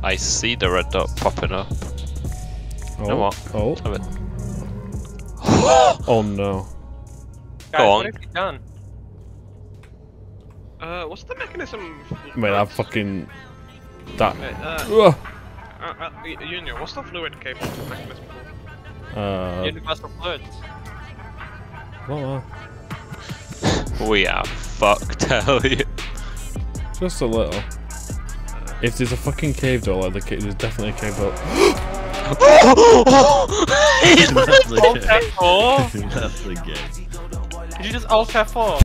I see the red dot popping up. Oh, You know what? oh, Have it. oh no. Guys, on. what have you done? What's the mechanism? Wait, I fucking... That... Wait, Ugh. Junior, what's the fluid cable mechanism called? Universal fluid. Well, We are fucked, tell you. just a little. If there's a fucking cave door like the cave, there's definitely a cave door. Alt F4? That's the game. Did you just Alt F4?